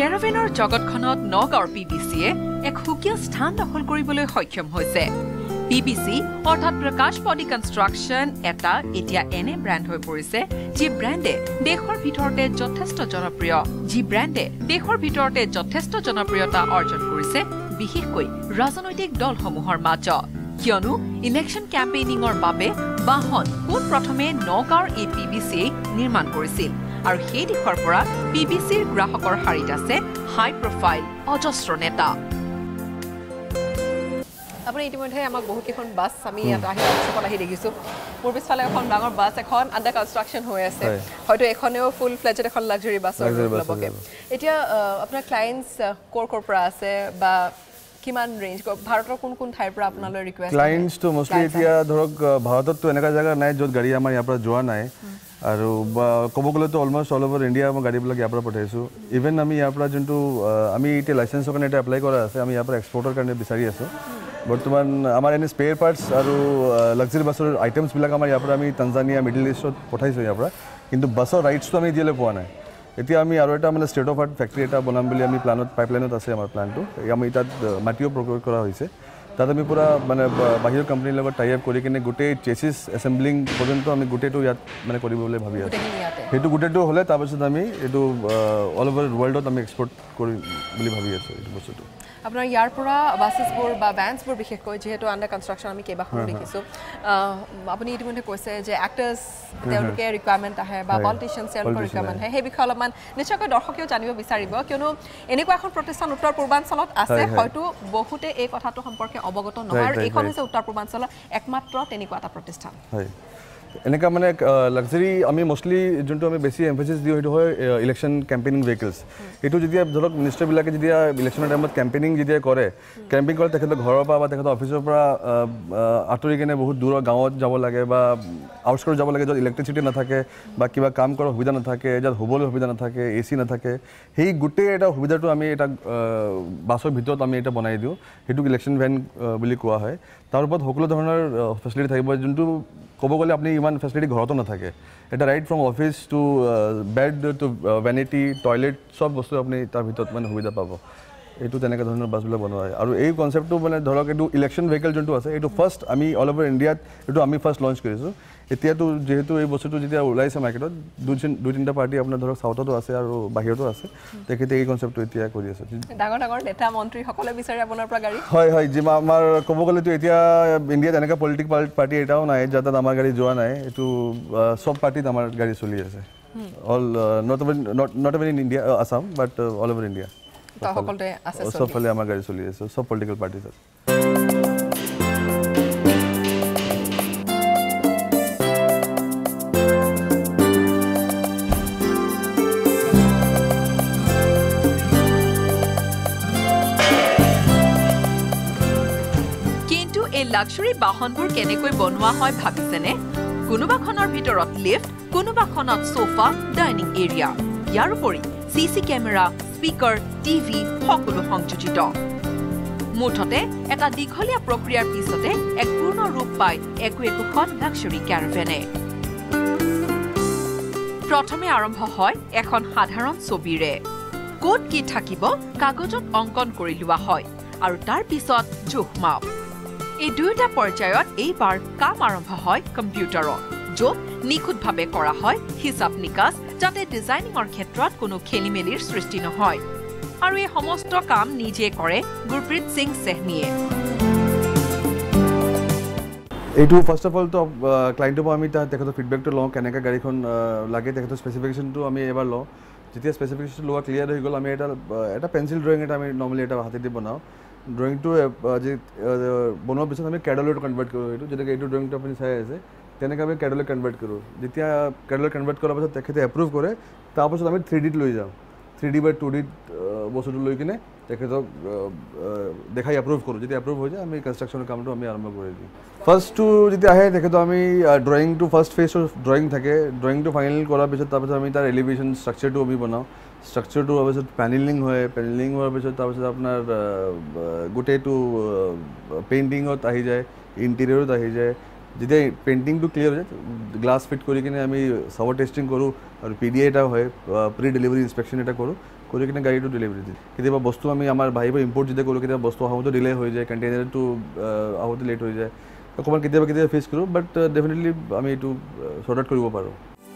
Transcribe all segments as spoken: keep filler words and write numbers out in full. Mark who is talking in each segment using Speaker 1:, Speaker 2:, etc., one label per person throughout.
Speaker 1: কেৰাভেনৰ জগতখনত নগাঁৱৰ পিবিচিয়ে এক সুকীয়া স্থান দখল কৰিবলৈ সক্ষম হৈছে। পিবিচি অৰ্থাৎ প্ৰকাশ বডি কনষ্ট্ৰাকশ্যন এটা এতিয়া এনে ব্ৰেণ্ড হৈ পৰিছে যি ব্ৰেণ্ডে দেশৰ ভিতৰতে যথেষ্ট জনপ্ৰিয় যি ব্ৰেণ্ডে দেশৰ ভিতৰতে যথেষ্ট জনপ্ৰিয়তা অৰ্জন কৰিছে বিশেষকৈ ৰাজনৈতিক দলসমূহৰ মাজত। কিয়নো ইলেকশ্যন কেম্পেইনিঙৰ বাবে বাহন পোন প্ৰথমে নগাঁৱৰ এই পিবিচিয়ে নিৰ্মাণ কৰিছিল আৰু সেই দিশৰ পৰা পিবিচিৰ গ্ৰাহকৰ শাৰীত আছে হাই প্ৰফাইল অজস্ৰ নেতা।
Speaker 2: আপুনি ইতিমধ্যে আমাক বহুত কেইখন বাছ আমি ইয়াত আহি ৱৰ্কশ্বপত আহি দেখিছোঁ। মোৰ পিছফালে এখন ডাঙৰ বাছ এখন আণ্ডাৰ কনষ্ট্ৰাকশ্যন হৈ আছে, হয়তো এখনেও ফুল ফ্লেজড এখন লাক্সাৰী বাছৰ ল'বগে। এতিয়া আপোনাৰ ক্লায়েণ্টছ ক'ৰ ক'ৰ পৰা আছে বা কিমান ৰেঞ্জ, ভাৰতৰ কোন কোন ঠাইৰ পৰা আপোনালৈ ৰিকুৱেষ্ট?
Speaker 3: ক্লায়েণ্টছটো মষ্টলি এতিয়া ধৰক ভাৰতততো এনেকুৱা জেগা নাই য'ত গাড়ী আমাৰ ইয়াৰ পৰা যোৱা নাই, আৰু ক'ব গ'লেতো অলমষ্ট অল অভাৰ ইণ্ডিয়া মই গাড়ীবিলাক ইয়াৰ পৰা পঠাইছোঁ। ইভেন আমি ইয়াৰ পৰা যোনটো আমি এতিয়া লাইচেঞ্চৰ কাৰণে এতিয়া এপ্লাই কৰা আছে, আমি ইয়াৰ পৰা এক্সপৰ্টৰ কাৰণে বিচাৰি আছোঁ। বৰ্তমান আমাৰ এনে স্পেয়াৰ পাৰ্টছ আৰু লাক্সাৰী বাছৰ আইটেমছবিলাক আমাৰ ইয়াৰ পৰা আমি তানজানিয়া মিডিল ইষ্টত পঠাইছোঁ ইয়াৰ পৰা, কিন্তু বাছৰ ৰাইটছটো আমি এতিয়ালৈ পোৱা নাই। এতিয়া আমি আৰু এটা মানে ষ্টেট অফ আৰ্ট ফেক্টৰী এটা বনাম বুলি আমি প্লানত পাইপলাইনত আছে আমাৰ প্লানটো। আমি তাত মাটিও প্ৰকিউৰ কৰা হৈছে, তাত আমি পূৰা মানে বাহিৰৰ কোম্পানীৰ লগত টাই আপ কৰি কিনে গোটেই চেচিছ এছেম্বলিং পৰ্যন্ত আমি গোটেইটো ইয়াত মানে কৰিব বুলি ভাবি আছোঁ। সেইটো গোটেইটো হ'লে তাৰপিছত আমি এইটো অল অভাৰ ৱৰ্ল্ডত আমি এক্সপৰ্ট কৰিম বুলি ভাবি আছোঁ এইটো বস্তুটো।
Speaker 2: আপোনাৰ ইয়াৰ পৰা বাছেছবোৰ বা ভেন্সবোৰ বিশেষকৈ যিহেতু আণ্ডাৰ কনষ্ট্ৰাকশ্যন আমি কেইবাখনো দেখিছোঁ, আপুনি ইতিমধ্যে কৈছে যে এক্টাৰ্ছ তেওঁলোকে ৰিকুৱাৰমেণ্ট আহে বা পলিটিচিয়ানছ তেওঁলোকৰ ৰিকুৱাৰমেণ্ট আহে, সেই বিষয়ে অলপমান নিশ্চয়কৈ দৰ্শকেও জানিব বিচাৰিব, কিয়নো এনেকুৱা এখন প্ৰতিষ্ঠান উত্তৰ পূৰ্বাঞ্চলত আছে, হয়তো বহুতে এই কথাটো সম্পৰ্কে অৱগত নহয়, আৰু এইখন হৈছে উত্তৰ পূৰ্বাঞ্চলৰ একমাত্ৰ তেনেকুৱা এটা প্ৰতিষ্ঠান।
Speaker 3: এনেকুৱা মানে লাক্সাৰী আমি মষ্টলি যোনটো আমি বেছি এমফেচিছ দিওঁ সেইটো হয় ইলেকশ্যন কেম্পেইনিং ভেহিকলছ। এইটো যেতিয়া ধৰক মিনিষ্টাৰবিলাকে যেতিয়া ইলেকশ্যনৰ টাইমত কেম্পেইনিং যেতিয়া কৰে, কেম্পেইন কৰে তেখেতৰ ঘৰৰ পৰা বা তেখেতৰ অফিচৰ পৰা আঁতৰি কিনে বহুত দূৰৰ গাঁৱত যাব লাগে বা আউটস্কাৰ্ট যাব লাগে, য'ত ইলেক্ট্ৰিচিটি নাথাকে বা কিবা কাম কৰাৰ সুবিধা নাথাকে, য'ত শুবলৈ সুবিধা নাথাকে, এ চি নাথাকে, সেই গোটেই এটা সুবিধাটো আমি এটা বাছৰ ভিতৰত আমি এটা বনাই দিওঁ, সেইটোক ইলেকশ্যন ভেন বুলি কোৱা হয়। তাৰ ওপৰত সকলো ধৰণৰ ফেচিলিটি থাকিব, যোনটো ক'ব গ'লে আপুনি ইমান ফেচিলিটি ঘৰতো নাথাকে। এটা right from office to bed to vanity toilet চব বস্তু আপুনি তাৰ ভিতৰত মানে সুবিধা পাব। এইটো তেনেকুৱা ধৰণৰ বাছবিলাক বনোৱা হয়, আৰু এই কনচেপ্টটো মানে ধৰক এইটো ইলেকশ্যন ভেহিকেল যোনটো আছে এইটো ফাৰ্ষ্ট আমি অল অভাৰ ইণ্ডিয়াত এইটো আমি ফাৰ্ষ্ট লঞ্চ কৰিছোঁ। এতিয়াতো যিহেতু এই বস্তুটো যেতিয়া ওলাইছে মাৰ্কেটত, দুই দুই তিনিটা পাৰ্টি আপোনাৰ ধৰক চাউথতো আছে আৰু বাহিৰতো আছে, তেখেতে এই কনচেপ্টটো এতিয়া কৰি আছে।
Speaker 2: ডাঙৰ ডাঙৰ নেতা মন্ত্ৰীসকলে বিচাৰে আপোনাৰ পৰা গাড়ী?
Speaker 3: হয় হয়, যিমান আমাৰ ক'ব গ'লেতো এতিয়া ইণ্ডিয়াত এনেকুৱা পলিটিকেল পাৰ্টি এটাও নাই যাৰ তাত আমাৰ গাড়ী যোৱা নাই, এইটো চব পাৰ্টিত আমাৰ গাড়ী চলি আছে। All not not not even in India Assam but all over India চবফালে আমাৰ গাড়ী চলি আছে, চব পলিটিকেল পাৰ্টিত।
Speaker 1: লাক্সাৰী বাহনবোৰ কেনেকৈ বনোৱা হয় ভাবিছেনে? কোনোবাখনৰ ভিতৰত লিফ্ট, কোনোবাখনত সোফা, ডাইনিং এৰিয়া, ইয়াৰ উপৰি C C camera, speaker, TV সকলো সংযোজিত। মুঠতে এটা দীঘলীয়া প্ৰক্ৰিয়াৰ পিছতে এক পূৰ্ণ ৰূপ পায় একো একোখন লাক্সাৰী কেৰাভেনে। প্ৰথমে আৰম্ভ হয় এখন সাধাৰণ ছবিৰে। ক'ত কি থাকিব কাগজত অংকন কৰি লোৱা হয় আৰু তাৰ পিছত জোখ মাপ। এই দুয়োটা পৰ্যায়ত এইবাৰ কাম আৰম্ভ হয় কম্পিউটাৰত, য'ত নিখুঁতভাৱে কৰা হয় হিচাপ নিকাচ, যাতে ডিজাইনিঙৰ ক্ষেত্ৰত কোনো খেলি মেলিৰ সৃষ্টি নহয়। আৰু এই সমস্ত কাম নিজে কৰে গুৰপ্ৰীত সিং চেহনীয়ে।
Speaker 3: এইটো ফাৰ্ষ্ট অফ অলটো ক্লাইণ্টৰ পৰা আমি তাত তেখেতৰ ফিডবেকটো লওঁ, কেনেকৈ গাড়ীখন লাগে, তেখেতৰ স্পেচিফিকেশ্যনটো আমি এবাৰ লওঁ। যেতিয়া স্পেচিফিকেশ্যন লোৱা ক্লিয়াৰ হৈ গ'ল, আমি এটা এটা পেঞ্চিল ড্ৰয়িং এটা আমি নৰ্মেলি এটা হাতেদি বনাওঁ। ড্ৰয়িংটো বনোৱাৰ পিছত আমি কেডলত কনভাৰ্ট কৰোঁ। এইটো যেনেকৈ এইটো ড্ৰয়িংটো আপুনি চাই আছে, তেনেকৈ আমি কেডলৈ কনভাৰ্ট কৰোঁ। যেতিয়া কেডলৈ কনভাৰ্ট কৰাৰ পাছত তেখেতে এপ্ৰুভ কৰে, তাৰপাছত আমি থ্ৰী ডিত লৈ যাওঁ। থ্ৰী ডি বা টু ডিত বস্তুটো লৈ কিনে তেখেতক দেখাই এপ্ৰুভ কৰোঁ। যেতিয়া এপ্ৰুভ হৈ যায়, আমি কনষ্ট্ৰাকশ্যনৰ কামটো আমি আৰম্ভ কৰি দিওঁ। ফাৰ্ষ্টটো যেতিয়া আহে তেখেতক আমি ড্ৰয়িংটো ফাৰ্ষ্ট ফেজৰ ড্ৰয়িং থাকে, ড্ৰয়িংটো ফাইনেল কৰাৰ পিছত তাৰপিছত আমি তাৰ এলিভেশ্যন ষ্ট্ৰাকচাৰটো আমি বনাওঁ। ষ্ট্ৰাকচাৰটো হোৱাৰ পিছত পেনেলিং হয়, পেনেলিং হোৱাৰ পিছত তাৰপিছত আপোনাৰ গোটেইটো পেইণ্টিঙত আহি যায়, ইণ্টেৰিয়ৰত আহি যায়, যেতিয়া পেইণ্টিংটো ক্লিয়াৰ হৈ যায় গ্লাছ ফিট কৰি কিনে আমি চাৱাৰ টেষ্টিং কৰোঁ আৰু পি ডি এ এটা হয় প্ৰি ডেলিভাৰী ইনস্পেকশ্যন এটা কৰোঁ কৰি কিনে গাড়ীটো ডেলিভাৰী দিওঁ কেতিয়াবা বস্তু আমি আমাৰ বাহিৰৰ ইম্পৰ্ট যেতিয়া কৰোঁ কেতিয়াবা বস্তু আহোঁতে ডিলে হৈ যায় কণ্টেইনাৰটো আহোঁতে লেট হৈ যায় অকণমান কেতিয়াবা কেতিয়াবা ফেচ কৰোঁ বাট ডেফিনেটলি আমি এইটো শ্বৰ্ট আউট কৰিব পাৰোঁ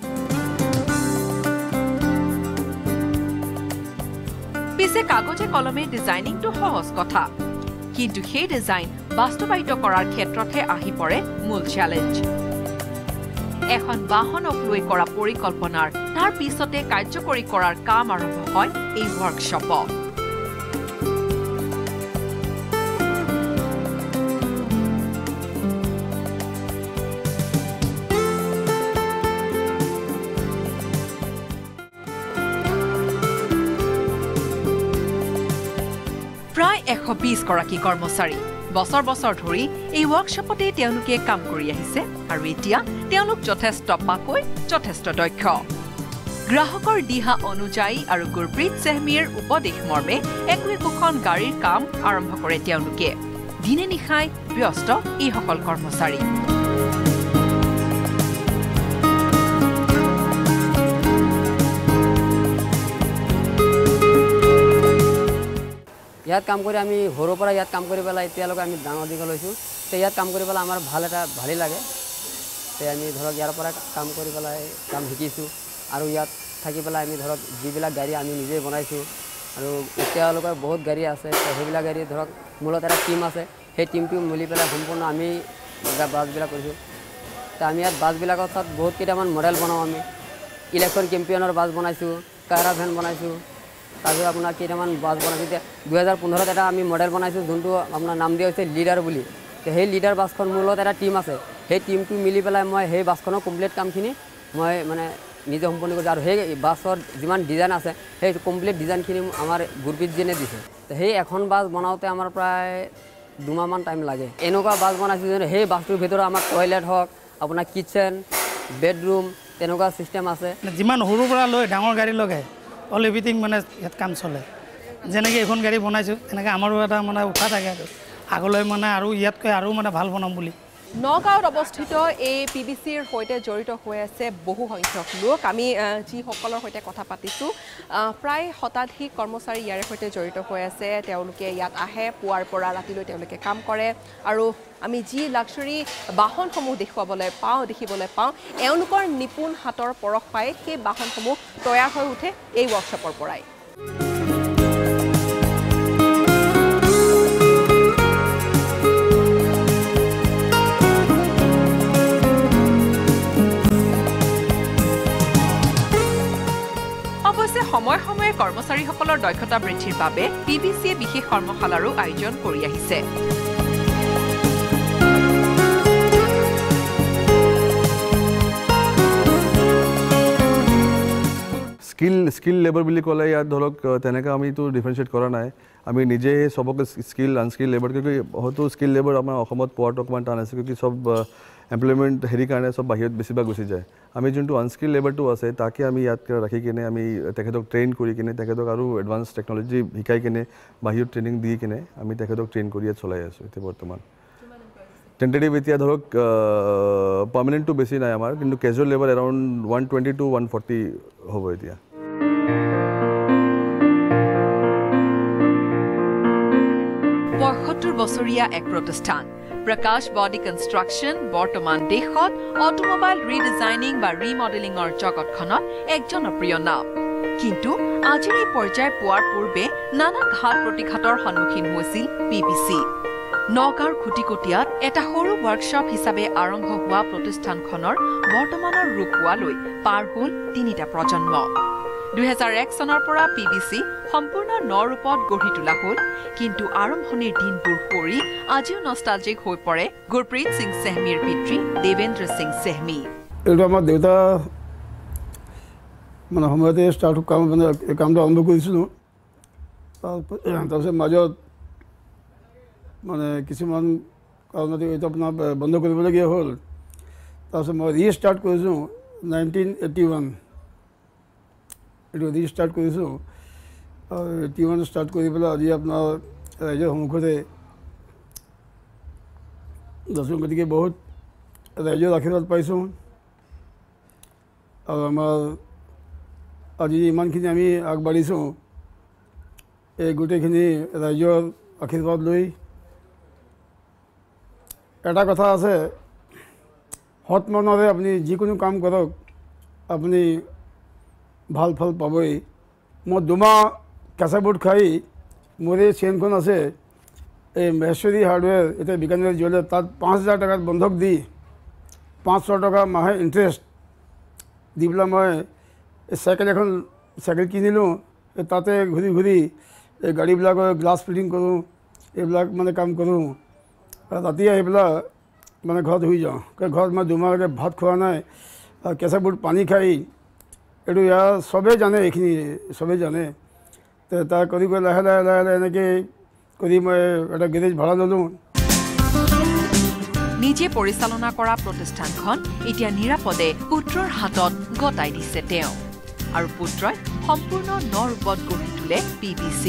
Speaker 1: পিছে কাগজে কলমে ডিজাইনিংটো সহজ কথা কিন্তু সেই ডিজাইন বাস্তৱায়িত কৰাৰ ক্ষেত্ৰতহে আহি পৰে মূল চেলেঞ্জ এখন বাহনক লৈ কৰা পৰিকল্পনাৰ তাৰ পিছতে কাৰ্যকৰী কৰাৰ কাম আৰম্ভ হয় এই ৱৰ্কশ্বপত প্ৰায় এশ বিশ গৰাকী কৰ্মচাৰী বছৰ বছৰ ধৰি এই ৱৰ্কশ্বপতে তেওঁলোকে কাম কৰি আহিছে আৰু এতিয়া তেওঁলোক যথেষ্ট পাকৈ যথেষ্ট দক্ষ গ্ৰাহকৰ দিহা অনুযায়ী আৰু গুৰপ্ৰীত চেহমীৰ উপদেশ মৰ্মে একো একোখন গাড়ীৰ কাম আৰম্ভ কৰে তেওঁলোকে দিনে নিশাই ব্যস্ত এইসকল কৰ্মচাৰী
Speaker 4: ইয়াত কাম কৰি আমি সৰুৰ পৰা ইয়াত কাম কৰি পেলাই এতিয়ালৈকে আমি ডাঙৰ দীঘল হৈছোঁ তো ইয়াত কাম কৰি পেলাই আমাৰ ভাল এটা ভালেই লাগে তো আমি ধৰক ইয়াৰ পৰা কাম কৰি পেলাই কাম শিকিছোঁ আৰু ইয়াত থাকি পেলাই আমি ধৰক যিবিলাক গাড়ী আমি নিজে বনাইছোঁ আৰু এতিয়ালৈকে বহুত গাড়ী আছে তো সেইবিলাক গাড়ী ধৰক মূলত এটা টিম আছে সেই টিমটো মিলি পেলাই সম্পূৰ্ণ আমি বাছবিলাক কৰিছোঁ তো আমি ইয়াত বাছবিলাকৰ তাত বহুত কেইটামান মডেল বনাওঁ আমি ইলেকশ্যন কেম্পিয়নৰ বাছ বনাইছোঁ কাৰাভেন বনাইছোঁ তাৰপিছত আপোনাৰ কেইটামান বাছ বনাইছোঁ এতিয়া দুহেজাৰ পোন্ধৰত এটা আমি মডেল বনাইছোঁ যোনটো আপোনাৰ নাম দিয়া হৈছে লিডাৰ বুলি তো সেই লিডাৰ বাছখন মূলত এটা টিম আছে সেই টিমটো মিলি পেলাই মই সেই বাছখনৰ কমপ্লিট কামখিনি মই মানে নিজে সম্পূৰ্ণ কৰিছোঁ আৰু সেই বাছৰ যিমান ডিজাইন আছে সেই কমপ্লিট ডিজাইনখিনি আমাৰ গুৰপ্ৰীতজীয়ে দিছে তো সেই এখন বাছ বনাওঁতে আমাৰ প্ৰায় দুমাহমান টাইম লাগে এনেকুৱা বাছ বনাইছোঁ যে সেই বাছটোৰ ভিতৰত আমাৰ টয়লেট হওক আপোনাৰ কিটচেন বেডৰুম তেনেকুৱা ছিষ্টেম আছে
Speaker 5: যিমান সৰুৰ পৰা লৈ ডাঙৰ গাড়ী লগাই অল এভৰিথিং মানে ইয়াত কাম চলে যেনেকৈ এখন গাড়ী বনাইছোঁ তেনেকৈ আমাৰো এটা মানে উঠা থাকে আগলৈ মানে আৰু ইয়াতকৈ আৰু মানে ভাল বনাম বুলি
Speaker 2: নগাঁৱত অৱস্থিত এই পি বি চিৰ সৈতে জড়িত হৈ আছে বহু সংখ্যক লোক আমি যিসকলৰ সৈতে কথা পাতিছোঁ প্ৰায় শতাধিক কৰ্মচাৰী ইয়াৰ সৈতে জড়িত হৈ আছে তেওঁলোকে ইয়াত আহে পুৱাৰ পৰা ৰাতিলৈ তেওঁলোকে কাম কৰে আৰু আমি যি লাক্সাৰী বাহনসমূহ দেখুৱাবলৈ পাওঁ দেখিবলৈ পাওঁ এওঁলোকৰ নিপুণ হাতৰ পৰশ পাই সেই বাহনসমূহ তৈয়াৰ হৈ উঠে এই ৱৰ্কশ্বপৰ পৰাই সময় সময়ে কৰ্মচাৰীসকলৰ দক্ষতা বৃদ্ধিৰ বাবে পি বি চিয়ে বিশেষ কৰ্মশালাৰো আয়োজন কৰি আহিছে
Speaker 3: স্কিল স্কিল লেবাৰ বুলি ক'লে ইয়াত ধৰক তেনেকৈ আমিতো ডিফাৰেঞ্চিয়েট কৰা নাই আমি নিজে সবকে স্কিল আনস্কিল লেবাৰ কিয় হয়তো স্কিল লেবাৰ আমাৰ অসমত পোৱাটো অকণমান টান আছে কিয় সব এমপ্লয়মেণ্ট হেৰি কাৰণে সব বাহিৰত বেছিভাগ গুচি যায় আমি যোনটো আনস্কিল লেবাৰটো আছে তাকে আমি ইয়াত ৰাখি কিনে আমি তেখেতক ট্ৰেইন কৰি কিনে তেখেতক আৰু এডভান্স টেকন'লজি শিকাই কিনে বাহিৰত ট্ৰেইনিং দি কিনে আমি তেখেতক ট্ৰেইন কৰি ইয়াত চলাই আছোঁ এতিয়া বৰ্তমান টেণ্টেটিভ এতিয়া ধৰক পাৰ্মানেণ্টটো বেছি নাই আমাৰ কিন্তু casual labour around one twenty to one forty হ'ব এতিয়া
Speaker 1: পঁয়সত্তৰ বছৰীয়া এক প্ৰতিষ্ঠান প্ৰকাশ বডি কনষ্ট্ৰাকশ্যন বৰ্তমান দেশত অটোমোবাইল ৰিডিজাইনিং বা ৰিমডেলিঙৰ জগতখনত এক জনপ্ৰিয় নাম কিন্তু আজিৰ এই পৰ্যায় পোৱাৰ পূৰ্বে নানা ঘাত প্ৰতিঘাতৰ সন্মুখীন হৈছিল পি বি চি নগাঁৱৰ খুটিকটীয়াত এটা সৰু ৱৰ্কশ্বপ হিচাপে আৰম্ভ হোৱা প্ৰতিষ্ঠানখনৰ বৰ্তমানৰ ৰূপ পোৱালৈ পাৰ হ'ল তিনিটা প্ৰজন্ম দুহেজাৰ এক চনৰ পৰা পি বি চি সম্পূৰ্ণ ন ৰূপত গঢ়ি তোলা হ'ল কিন্তু আৰম্ভণিৰ দিনবোৰ কৰি আজিও নষ্টালজিক হৈ পৰে গুৰপ্ৰীত সিং চেহমীৰ পিতৃ দেৱেন্দ্ৰ সিং চেহমী
Speaker 6: এইটো আমাৰ দেউতা মানে সময়তে ষ্টাৰ্ট কাম মানে কামটো আৰম্ভ কৰিছিলোঁ তাৰপিছত মাজত মানে কিছুমান কাৰণতে এইটো আপোনাৰ বন্ধ কৰিবলগীয়া হ'ল তাৰপিছত মই ৰিষ্টাৰ্ট কৰিছোঁ নাইনটিন এইটি ওৱান এইটো ৰিষ্টাৰ্ট কৰিছোঁ এইটি ওৱান ষ্টাৰ্ট কৰি পেলাই আজি আপোনাৰ ৰাইজৰ সন্মুখতে দৰ্শক গতিকে বহুত ৰাইজৰ আশীৰ্বাদ পাইছোঁ আৰু আমাৰ আজি ইমানখিনি আমি আগবাঢ়িছোঁ এই গোটেইখিনি ৰাইজৰ আশীৰ্বাদ লৈ এটা কথা আছে সৎ মনেৰে আপুনি যিকোনো কাম কৰক আপুনি ভাল ফল পাবই মই দুমাহ কেঁচা বুট খাই মোৰ এই চেইনখন আছে এই মেশ্বৰী হাৰ্ডৱেৰ এতিয়া বিকানেৰ জুৱেলাৰ তাত পাঁচ হাজাৰ টকাত বন্ধক দি পাঁচশ টকা মাহে ইণ্টাৰেষ্ট দি পেলাই মই এই চাইকেল এখন চাইকেল কিনিলোঁ তাতে ঘূৰি ঘূৰি এই গাড়ীবিলাকৰ গ্লাছ ফিটিং কৰোঁ এইবিলাক মানে কাম কৰোঁ আৰু ৰাতি আহি পেলাই মানে ঘৰত শুই যাওঁ ঘৰত মই দুমাহলৈকে ভাত খোৱা নাই আৰু কেঁচা বুট পানী খাই এইটো ইয়াৰ চবেই জানে এইখিনি চবেই জানে তো তাৰ কৰি কৰি লাহে লাহে লাহে লাহে এনেকৈ কৰি মই এটা গেৰেজ ভাড়া ল'লোঁ
Speaker 1: নিজে পৰিচালনা কৰা প্ৰতিষ্ঠানখন এতিয়া নিৰাপদে পুত্ৰৰ হাতত গতাই দিছে তেওঁ আৰু পুত্ৰই সম্পূৰ্ণ ন ৰূপত গঢ়ি তোলে P B C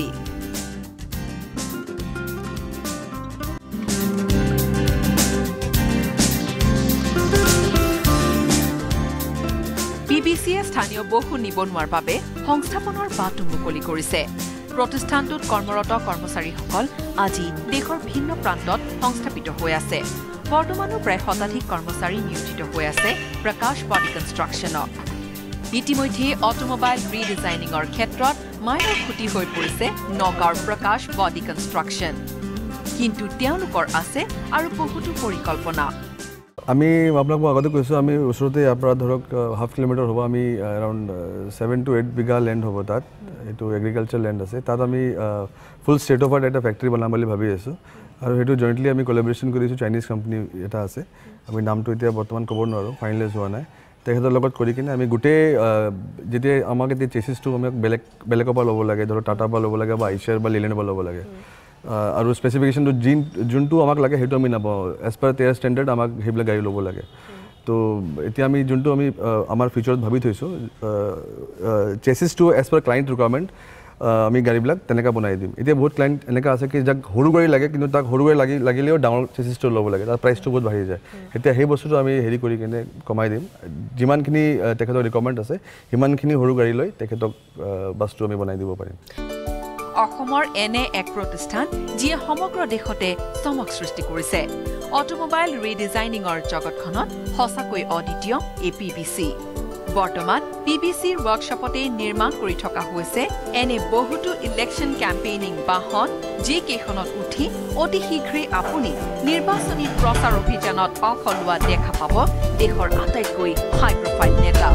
Speaker 1: P B চিয়ে স্থানীয় বহু নিবনুৱাৰ বাবে সংস্থাপনৰ বাটো মুকলি কৰিছে প্ৰতিষ্ঠানটোত কৰ্মৰত কৰ্মচাৰীসকল আজি দেশৰ ভিন্ন প্ৰান্তত সংস্থাপিত হৈ আছে বৰ্তমানো প্ৰায় শতাধিক কৰ্মচাৰী নিয়োজিত হৈ আছে প্ৰকাশ বডি কনষ্ট্ৰাকশ্যনত ইতিমধ্যে অটোমোবাইল ৰিডিজাইনিঙৰ ক্ষেত্ৰত মাইলৰ খুঁটি হৈ পৰিছে নগাঁৱৰ প্ৰকাশ বডি কনষ্ট্ৰাকশ্যন কিন্তু তেওঁলোকৰ আছে আৰু বহুতো পৰিকল্পনা
Speaker 3: আমি আপোনাক মই আগতে কৈছোঁ আমি ওচৰতে ইয়াৰ পৰা ধৰক হাফ কিলোমিটাৰ হ'ব আমি around seven to eight bigha land হ'ব তাত এইটো এগ্ৰিকালচাৰ লেণ্ড আছে তাত আমি ফুল ষ্টেট অফ আৰ্ট এটা ফেক্টৰী বনাম বুলি ভাবি আছোঁ আৰু সেইটো জইণ্টলি আমি কলাবৰেশ্যন কৰিছোঁ চাইনিজ কোম্পানী এটা আছে আমি নামটো এতিয়া বৰ্তমান ক'ব নোৱাৰোঁ ফাইনেলাইজ হোৱা নাই তেখেতৰ লগত কৰি কিনে আমি গোটেই যেতিয়া আমাক এতিয়া চেচিছটো আমাক বেলেগ বেলেগৰ পৰা ল'ব লাগে ধৰক টাটাৰ পৰা ল'ব লাগে বা আইচিয়াৰ বা লিলেণ্ডৰ পৰা ল'ব লাগে আৰু স্পেচিফিকেশ্যনটো যিন যোনটো আমাক লাগে সেইটো আমি নাপাওঁ এজ পাৰ তেয়াৰ ষ্টেণ্ডাৰ্ড আমাক সেইবিলাক গাড়ী ল'ব লাগে তো এতিয়া আমি যোনটো আমি আমাৰ ফিউচাৰত ভাবি থৈছোঁ চেচিছটো এজ পাৰ ক্লাইণ্ট ৰিকুৱাৰমেণ্ট আমি গাড়ীবিলাক তেনেকৈ বনাই দিম এতিয়া বহুত ক্লাইণ্ট এনেকুৱা আছে কি যাক সৰু গাড়ী লাগে কিন্তু তাক সৰু গাড়ী লাগি লাগিলেও ডাঙৰ চেচিছটো ল'ব লাগে তাৰ প্ৰাইচটো বহুত বাঢ়ি যায় এতিয়া সেই বস্তুটো আমি হেৰি কৰি কিনে কমাই দিম যিমানখিনি তেখেতৰ ৰিকুৱাৰমেণ্ট আছে সিমানখিনি সৰু গাড়ী লৈ তেখেতক বাছটো আমি বনাই দিব পাৰিম
Speaker 1: অসমৰ এনে এক প্ৰতিষ্ঠান যিয়ে সমগ্ৰ দেশতে চমক সৃষ্টি কৰিছে অটোমোবাইল ৰিডিজাইনিঙৰ জগতখনত সঁচাকৈ অদ্বিতীয় এ পি বি চি বৰ্তমান পি বি চিৰ ৱৰ্কশ্বপতে নিৰ্মাণ কৰি থকা হৈছে এনে বহুতো ইলেকশ্যন কেম্পেইনিং বাহন যিকেইখনত উঠি অতি শীঘ্ৰেই আপুনি নিৰ্বাচনী প্ৰচাৰ অভিযানত অংশ লোৱা দেখা পাব দেশৰ আটাইতকৈ হাই প্ৰফাইল নেতা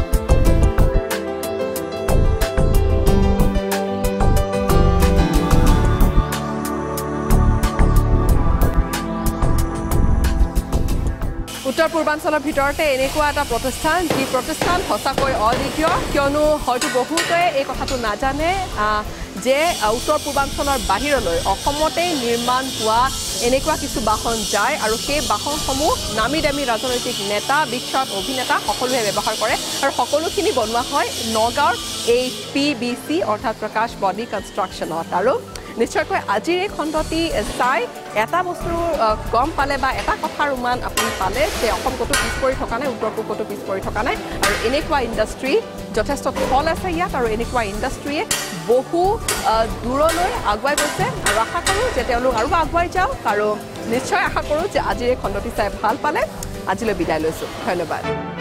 Speaker 2: উত্তৰ পূৰ্বাঞ্চলৰ ভিতৰতে এনেকুৱা এটা প্ৰতিষ্ঠান যি প্ৰতিষ্ঠান সঁচাকৈ অদ্বিতীয় কিয়নো হয়তো বহুতে এই কথাটো নাজানে যে উত্তৰ পূৰ্বাঞ্চলৰ বাহিৰলৈ অসমতে নিৰ্মাণ হোৱা এনেকুৱা কিছু বাহন যায় আৰু সেই বাহনসমূহ নামী দামী ৰাজনৈতিক নেতা বিখ্যাত অভিনেতা সকলোৱে ব্যৱহাৰ কৰে আৰু সকলোখিনি বনোৱা হয় নগাঁৱৰ এই পি বি চি অৰ্থাৎ প্ৰকাশ বডি কনষ্ট্ৰাকশ্যনত আৰু নিশ্চয়কৈ আজিৰ এই খণ্ডটি চাই এটা বস্তু গম পালে বা এটা কথাৰ উমান আপুনি পালে যে অসম ক'তো পিছ পৰি থকা নাই উত্তৰ পূব ক'তো পিছ পৰি থকা নাই আৰু এনেকুৱা ইণ্ডাষ্ট্ৰী যথেষ্ট ফল আছে ইয়াত আৰু এনেকুৱা ইণ্ডাষ্ট্ৰীয়ে বহু দূৰলৈ আগুৱাই গৈছে আৰু আশা কৰোঁ যে তেওঁলোক আৰু আগুৱাই যাওক আৰু নিশ্চয় আশা কৰোঁ যে আজিৰ এই খণ্ডটি চাই ভাল পালে আজিলৈ বিদায় লৈছোঁ ধন্যবাদ